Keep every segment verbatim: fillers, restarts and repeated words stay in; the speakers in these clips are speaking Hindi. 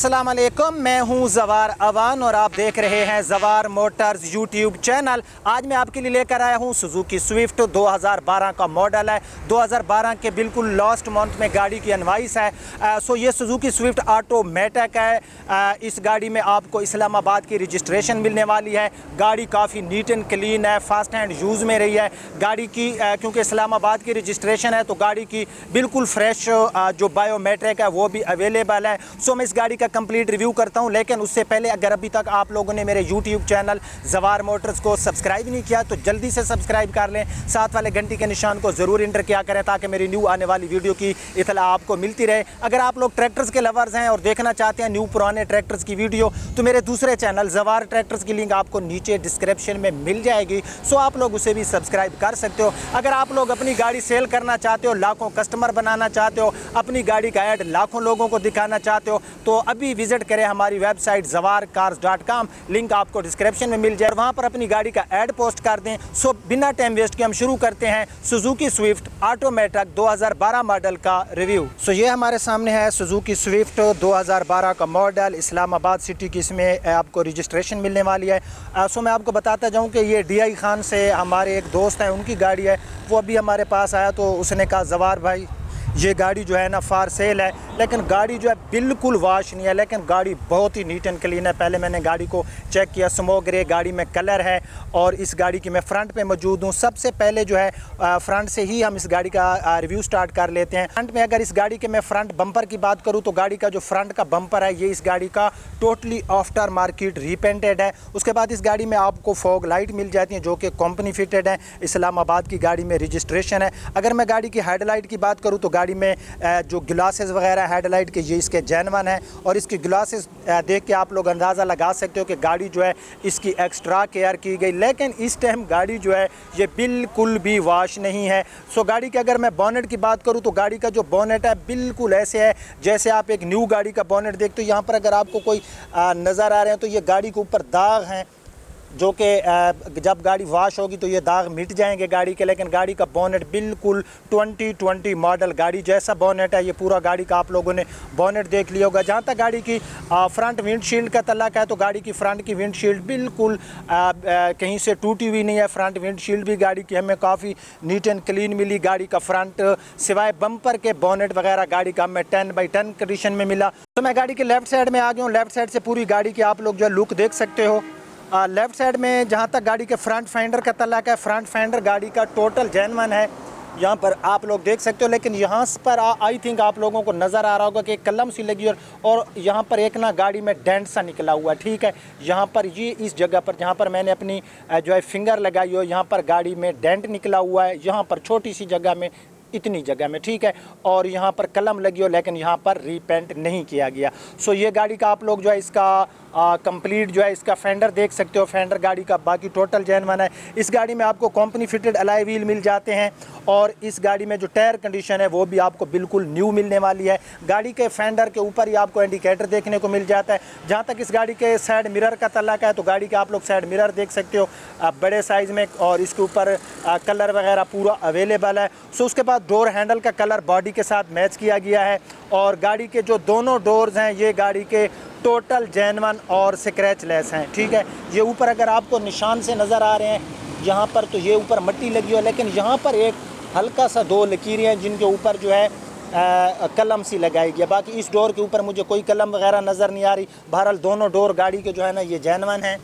अस्सलाम वालेकुम, मैं हूं जवार अवान और आप देख रहे हैं जवार मोटर्स यूट्यूब चैनल। आज मैं आपके लिए लेकर आया हूं सुजुकी स्विफ्ट दो हज़ार बारह का मॉडल है। दो हज़ार बारह के बिल्कुल लास्ट मंथ में गाड़ी की अनवाइस है। आ, सो ये सुजुकी स्विफ्ट ऑटोमेटिक है। आ, इस गाड़ी में आपको इस्लामाबाद की रजिस्ट्रेशन मिलने वाली है। गाड़ी काफ़ी नीट एंड क्लीन है, फास्ट हैंड यूज़ में रही है गाड़ी की, आ, क्योंकि इस्लामाबाद की रजिस्ट्रेशन है तो गाड़ी की बिल्कुल फ्रेश जो बायोमेट्रिक है वो भी अवेलेबल है। सो मैं इस गाड़ी का कंप्लीट रिव्यू करता हूं, लेकिन उससे पहले अगर अभी तक आप लोगों ने मेरे यूट्यूब चैनल जवार मोटर्स को सब्सक्राइब नहीं किया तो जल्दी से सब्सक्राइब कर लें। साथ वाले घंटी के निशान को ज़रूर इंटर किया करें ताकि मेरी न्यू आने वाली वीडियो की इतला आपको मिलती रहे। अगर आप लोग ट्रैक्टर्स के लवर्स हैं और देखना चाहते हैं न्यू पुराने ट्रैक्टर्स की वीडियो तो मेरे दूसरे चैनल जवार ट्रैक्टर्स की लिंक आपको नीचे डिस्क्रिप्शन में मिल जाएगी। सो आप लोग उसे भी सब्सक्राइब कर सकते हो। अगर आप लोग अपनी गाड़ी सेल करना चाहते हो, लाखों कस्टमर बनाना चाहते हो, अपनी गाड़ी का ऐड लाखों लोगों को दिखाना चाहते हो तो अभी विजिट करें हमारी website Jawar cars dot com. Link आपको डिस्क्रिप्शन में मिल जाए, वहाँ पर अपनी गाड़ी का ऐड पोस्ट कर दें। सो बिना टाइम वेस्ट के हम शुरू करते हैं सुजुकी स्विफ्ट ऑटोमेटिक दो हज़ार बारह मॉडल का रिव्यू। सो ये हमारे सामने है सुजुकी स्विफ्ट दो हज़ार बारह का मॉडल। इस्लामाबाद सिटी की इसमें आपको रजिस्ट्रेशन मिलने वाली है। सो मैं आपको बताता जाऊँ कि ये डी आई खान से हमारे एक दोस्त हैं, उनकी गाड़ी है। वो अभी हमारे पास आया तो उसने कहा जवार भाई ये गाड़ी जो है ना फार सेल है, लेकिन गाड़ी जो है बिल्कुल वॉश नहीं है, लेकिन गाड़ी बहुत ही नीट एंड क्लीन है। पहले मैंने गाड़ी को चेक किया, स्मोक ग्रे गाड़ी में कलर है और इस गाड़ी की मैं फ्रंट पे मौजूद हूँ। सबसे पहले जो है फ्रंट से ही हम इस गाड़ी का रिव्यू स्टार्ट कर लेते हैं। फ्रंट में अगर इस गाड़ी के मैं फ्रंट बम्पर की बात करूँ तो गाड़ी का जो फ्रंट का बम्पर है ये इस गाड़ी का टोटली आफ्टर मार्केट रीपेंटेड है। उसके बाद इस गाड़ी में आपको फॉग लाइट मिल जाती हैं जो कि कंपनी फिटेड है, इस्लामाबाद की गाड़ी में रजिस्ट्रेशन है। अगर मैं गाड़ी की हेडलाइट की बात करूँ तो गाड़ी में जो ग्लासेस वगैरह हेडलाइट के ये इसके जेन्युइन है और इसकी ग्लासेस देख के आप लोग अंदाज़ा लगा सकते हो कि गाड़ी जो है इसकी एक्स्ट्रा केयर की गई। लेकिन इस टाइम गाड़ी जो है ये बिल्कुल भी वॉश नहीं है। सो गाड़ी के अगर मैं बोनेट की बात करूँ तो गाड़ी का जो बोनेट है बिल्कुल ऐसे है जैसे आप एक न्यू गाड़ी का बोनेट देखते हो। यहाँ पर अगर आपको कोई नज़र आ रहे हैं तो ये गाड़ी के ऊपर दाग हैं जो कि जब गाड़ी वॉश होगी तो ये दाग मिट जाएंगे गाड़ी के। लेकिन गाड़ी का बोनेट बिल्कुल ट्वेंटी ट्वेंटी मॉडल गाड़ी जैसा बोनेट है। ये पूरा गाड़ी का आप लोगों ने बोनेट देख लिया होगा। जहाँ तक गाड़ी की फ्रंट विंडशील्ड का तल्लक है तो गाड़ी की फ्रंट की विंडशील्ड बिल्कुल आ, आ, कहीं से टूटी हुई नहीं है। फ्रंट विंडशील्ड भी गाड़ी की हमें काफ़ी नीट एंड क्लीन मिली। गाड़ी का फ्रंट सिवाय बम्पर के बोनेट वगैरह गाड़ी का हमें टेन बाई टेन कंडीशन में मिला। तो मैं गाड़ी के लेफ्ट साइड में आ गया हूँ। लेफ्ट साइड से पूरी गाड़ी की आप लोग जो है लुक देख सकते हो। लेफ़्ट साइड में जहाँ तक गाड़ी के फ्रंट फेंडर का तल्लक है, फ्रंट फेंडर गाड़ी का टोटल जेन्युइन है, यहाँ पर आप लोग देख सकते हो। लेकिन यहाँ पर आई थिंक आप लोगों को नज़र आ रहा होगा कि एक कलम सी लगी और और यहाँ पर एक ना गाड़ी में डेंट सा निकला हुआ है। ठीक है, यहाँ पर ये इस जगह पर जहाँ पर मैंने अपनी जो है फिंगर लगाई हो यहाँ पर गाड़ी में डेंट निकला हुआ है। यहाँ पर छोटी सी जगह में, इतनी जगह में, ठीक है, और यहाँ पर कलम लगी हो लेकिन यहाँ पर रीपेंट नहीं किया गया। सो ये गाड़ी का आप लोग जो है इसका कंप्लीट जो है इसका फेंडर देख सकते हो। फेंडर गाड़ी का बाकी टोटल जेन्युइन है। इस गाड़ी में आपको कंपनी फिटेड अलॉय व्हील मिल जाते हैं और इस गाड़ी में जो टायर कंडीशन है वो भी आपको बिल्कुल न्यू मिलने वाली है। गाड़ी के फेंडर के ऊपर ही आपको इंडिकेटर देखने को मिल जाता है। जहाँ तक इस गाड़ी के साइड मिरर का तल्लक है तो गाड़ी के आप लोग साइड मिरर देख सकते हो बड़े साइज़ में और इसके ऊपर कलर वगैरह पूरा अवेलेबल है। सो उसके बाद डोर हैंडल का कलर बॉडी के साथ मैच किया गया है और गाड़ी के जो दोनों डोर्स हैं ये गाड़ी के टोटल जेन्युइन और स्क्रैच लेस हैं। ठीक है, ये ऊपर अगर आपको निशान से नज़र आ रहे हैं यहाँ पर तो ये ऊपर मिट्टी लगी है, लेकिन यहाँ पर एक हल्का सा दो लकीरें हैं जिनके ऊपर जो है आ, कलम सी लगाई गई। बाकी इस डोर के ऊपर मुझे कोई कलम वगैरह नज़र नहीं आ रही। बहरहाल दोनों डोर गाड़ी के जो है ना ये जेन्युइन हैं।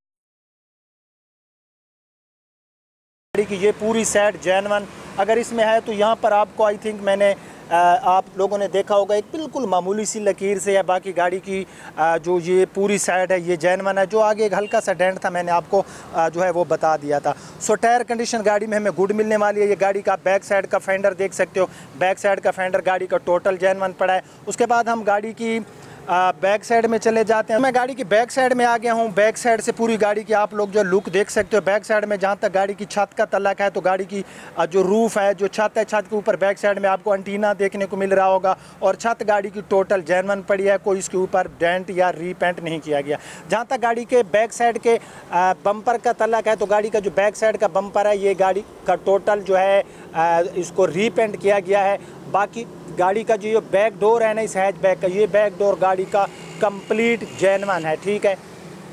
गाड़ी की ये पूरी साइड जेन्युइन अगर इसमें है तो यहाँ पर आपको आई थिंक मैंने आ, आप लोगों ने देखा होगा एक बिल्कुल मामूली सी लकीर से है। बाकी गाड़ी की आ, जो ये पूरी साइड है ये जेन्युइन है। जो आगे एक हल्का सा डेंट था मैंने आपको आ, जो है वो बता दिया था। सो टायर कंडीशन गाड़ी में हमें गुड मिलने वाली है। ये गाड़ी का बैक साइड का फेंडर देख सकते हो। बैक साइड का फेंडर गाड़ी का टोटल जेन्युइन पड़ा है। उसके बाद हम गाड़ी की बैक साइड में चले जाते हैं। मैं गाड़ी की बैक साइड में आ गया हूँ। बैक साइड से पूरी गाड़ी की आप लोग जो लुक देख सकते हो। बैक साइड में जहाँ तक गाड़ी की छत का तल्लक है तो गाड़ी की जो रूफ़ है, जो छत है, छत के ऊपर बैक साइड में आपको एंटीना देखने को मिल रहा होगा और छत गाड़ी की टोटल जेन्युइन पड़ी है। कोई इसके ऊपर डेंट या रीपेंट नहीं किया गया। जहाँ तक गाड़ी के बैक साइड के बम्पर का तल्लक है तो गाड़ी का जो बैक साइड का बम्पर है ये गाड़ी का टोटल जो है इसको रीपेंट किया गया है। बाकी गाड़ी का जो ये बैक डोर है ना इस हैचबैक का, ये बैक डोर गाड़ी का कंप्लीट जेन्युइन है, ठीक है।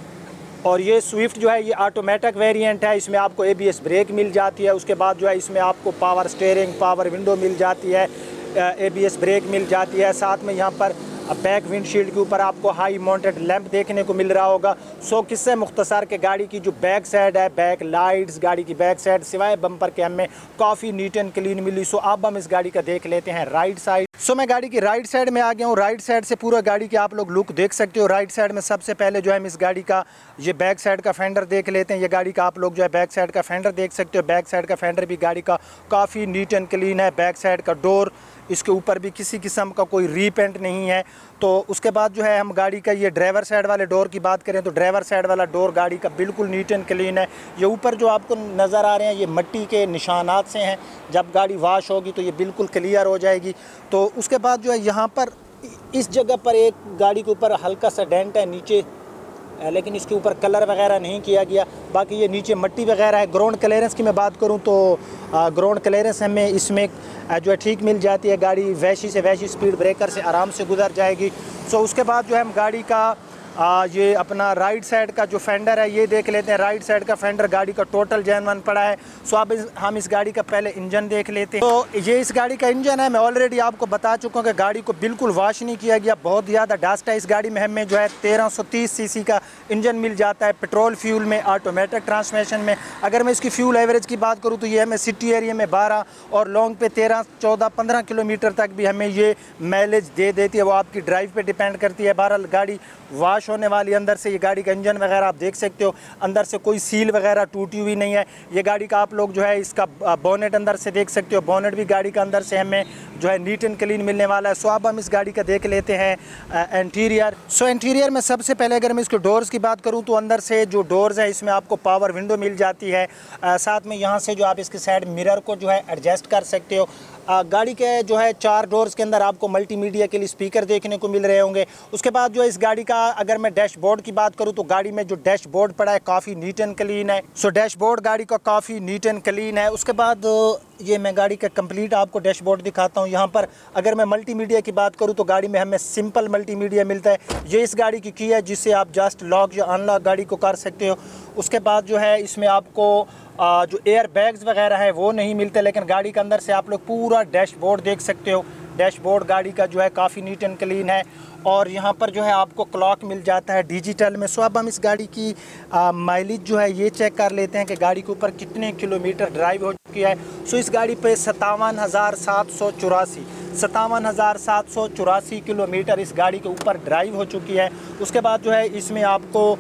और ये स्विफ्ट जो है ये ऑटोमेटिक वेरिएंट है, इसमें आपको एबीएस ब्रेक मिल जाती है। उसके बाद जो है इसमें आपको पावर स्टीयरिंग, पावर विंडो मिल जाती है, एबीएस ब्रेक मिल जाती है। साथ में यहाँ पर बैक विंडशील्ड के ऊपर आपको हाई माउंटेड लैंप देखने को मिल रहा होगा। सो किससे मुख्तसर के गाड़ी की जो बैक साइड है, बैक लाइट्स, गाड़ी की बैक साइड सिवाय बम्पर के हमें काफ़ी नीट एंड क्लीन मिली। सो अब हम इस गाड़ी का देख लेते हैं राइट साइड। सो मैं गाड़ी की राइट साइड में आ गया हूँ। राइट साइड से पूरा गाड़ी की आप लोग लुक देख सकते हो। राइट साइड में सबसे पहले जो है हम इस गाड़ी का ये बैक साइड का फेंडर देख लेते हैं। ये गाड़ी का आप लोग जो है बैक साइड का फेंडर देख सकते हो। बैक साइड का फेंडर भी गाड़ी का काफ़ी नीट एंड क्लीन है। बैक साइड का डोर, इसके ऊपर भी किसी किस्म का कोई रीपेंट नहीं है। तो उसके बाद जो है हम गाड़ी का ये ड्राइवर साइड वाले डोर की बात करें तो ड्राइवर साइड वाला डोर गाड़ी का बिल्कुल नीट एंड क्लीन है। ये ऊपर जो आपको नज़र आ रहे हैं ये मिट्टी के निशानात से हैं, जब गाड़ी वॉश होगी तो ये बिल्कुल क्लियर हो जाएगी। तो उसके बाद जो है यहाँ पर इस जगह पर एक गाड़ी के ऊपर हल्का सा डेंट है नीचे, लेकिन इसके ऊपर कलर वगैरह नहीं किया गया। बाकी ये नीचे मिट्टी वगैरह है। ग्राउंड क्लियरेंस की मैं बात करूं तो ग्राउंड क्लियरेंस हमें इसमें जो है ठीक मिल जाती है। गाड़ी वैसी से वैसी स्पीड ब्रेकर से आराम से गुजर जाएगी। सो उसके बाद जो है हम गाड़ी का आ, ये अपना राइट साइड का जो फेंडर है ये देख लेते हैं। राइट साइड का फेंडर गाड़ी का टोटल जेन्युइन पड़ा है। सो अब इस, हम इस गाड़ी का पहले इंजन देख लेते हैं। तो ये इस गाड़ी का इंजन है। मैं ऑलरेडी आपको बता चुका हूँ कि गाड़ी को बिल्कुल वॉश नहीं किया गया, बहुत ज़्यादा डस्ट है इस गाड़ी में। हमें जो है तेरह सौ तीस सी सी का इंजन मिल जाता है पेट्रोल फ्यूल में, ऑटोमेटिक ट्रांसमिशन में। अगर मैं इसकी फ्यूल एवरेज की बात करूँ तो ये हमें सिटी एरिया में बारह और लॉन्ग पे तेरह चौदह पंद्रह किलोमीटर तक भी हमें ये माइलेज दे देती है। वो आपकी ड्राइव पे डिपेंड करती है। बहरहाल गाड़ी वॉश होने वाली, अंदर से ये गाड़ी का इंजन वगैरह आप देख सकते हो, अंदर से कोई सील वगैरह टूटी हुई नहीं है। ये गाड़ी का आप लोग जो है इसका बोनेट अंदर से देख सकते हो। बोनेट भी गाड़ी का अंदर से हमें जो है नीट एंड क्लीन मिलने वाला है। सो अब हम इस गाड़ी का देख लेते हैं इंटीरियर। सो इंटीरियर में सबसे पहले अगर मैं इसके डोर्स की बात करूँ तो अंदर से जो डोर्स है इसमें आपको पावर विंडो मिल जाती है। आ, साथ में यहाँ से जो आप इसके साइड मिरर को जो है एडजस्ट कर सकते हो। आ, गाड़ी के जो है चार डोर्स के अंदर आपको मल्टीमीडिया के लिए स्पीकर देखने को मिल रहे होंगे। उसके बाद जो है इस गाड़ी का अगर मैं डैशबोर्ड की बात करूं तो गाड़ी में जो डैशबोर्ड पड़ा है काफ़ी नीट एंड क्लीन है। सो डैशबोर्ड गाड़ी का काफ़ी नीट एंड क्लीन है। उसके बाद ये मैं गाड़ी का कंप्लीट आपको डैशबोर्ड दिखाता हूं। यहाँ पर अगर मैं मल्टीमीडिया की बात करूं तो गाड़ी में हमें सिंपल मल्टीमीडिया मिलता है। ये इस गाड़ी की की है जिससे आप जस्ट लॉक या अनलॉक गाड़ी को कर सकते हो। उसके बाद जो है इसमें आपको आ, जो एयर बैग्स वगैरह है वो नहीं मिलते, लेकिन गाड़ी के अंदर से आप लोग पूरा डैशबोर्ड देख सकते हो। डैशबोर्ड गाड़ी का जो है काफ़ी नीट एंड क्लीन है। और यहाँ पर जो है आपको क्लॉक मिल जाता है डिजिटल में। सो अब हम इस गाड़ी की माइलेज जो है ये चेक कर लेते हैं कि गाड़ी के ऊपर कितने किलोमीटर ड्राइव हो चुकी है। सो इस गाड़ी पे सत्तावन हज़ार सात सौ चौरासी सत्तावन हज़ार सात सौ चौरासी किलोमीटर इस गाड़ी के ऊपर ड्राइव हो चुकी है। उसके बाद जो है इसमें आपको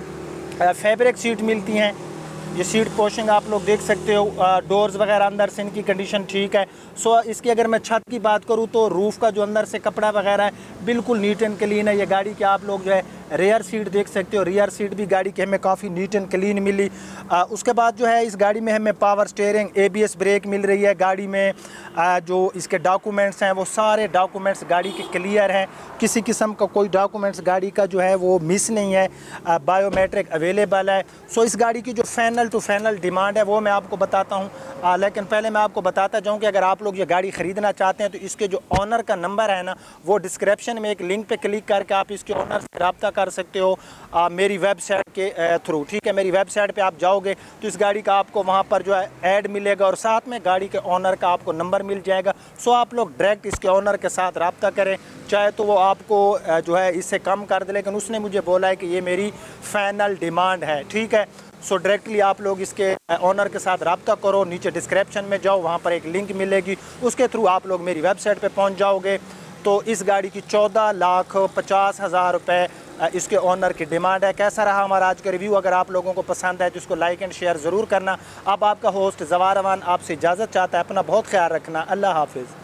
फैब्रिक सीट मिलती हैं। ये सीट पोशिंग आप लोग देख सकते हो। डोर्स वगैरह अंदर से इनकी कंडीशन ठीक है। सो इसकी अगर मैं छत की बात करूँ तो रूफ़ का जो अंदर से कपड़ा वगैरह है बिल्कुल नीट एंड क्लीन है। ये गाड़ी के आप लोग जो है रेयर सीट देख सकते हो। रियर सीट भी गाड़ी की हमें काफ़ी नीट एंड क्लीन मिली। आ, उसके बाद जो है इस गाड़ी में हमें पावर स्टीयरिंग, एबीएस ब्रेक मिल रही है। गाड़ी में आ, जो इसके डॉक्यूमेंट्स हैं वो सारे डॉक्यूमेंट्स गाड़ी के क्लियर हैं। किसी किस्म का कोई डॉक्यूमेंट्स गाड़ी का जो है वो मिस नहीं है। बायोमेट्रिक अवेलेबल है। सो इस गाड़ी की जो फाइनल टू फाइनल डिमांड है वो मैं आपको बताता हूँ। लेकिन पहले मैं आपको बताता जाऊँ कि अगर आप लोग ये गाड़ी ख़रीदना चाहते हैं तो इसके जो ऑनर का नंबर है ना वो डिस्क्रिप्शन में एक लिंक पे क्लिक करके आप इसके ऑनर से रब्ता कर सकते हो आ, मेरी वेबसाइट के थ्रू। ठीक है, मेरी वेबसाइट पे आप जाओगे तो इस गाड़ी का आपको वहाँ पर जो है ऐड मिलेगा और साथ में गाड़ी के ऑनर का आपको नंबर मिल जाएगा। सो आप लोग डायरेक्ट इसके ऑनर के साथ रब्ता करें, चाहे तो वो आपको जो है इससे कम कर दे, लेकिन उसने मुझे बोला है कि ये मेरी फाइनल डिमांड है। ठीक है, सो डायरेक्टली आप लोग इसके ऑनर के साथ रब्ता करो। नीचे डिस्क्रिप्शन में जाओ, वहाँ पर एक लिंक मिलेगी, उसके थ्रू आप लोग मेरी वेबसाइट पे पहुँच जाओगे। तो इस गाड़ी की चौदह लाख पचास हज़ार रुपये इसके ऑनर की डिमांड है। कैसा रहा हमारा आज का रिव्यू? अगर आप लोगों को पसंद है तो इसको लाइक एंड शेयर ज़रूर करना। अब आपका होस्ट ज़वार अमान आपसे इजाज़त चाहता है। अपना बहुत ख्याल रखना। अल्लाह हाफिज़।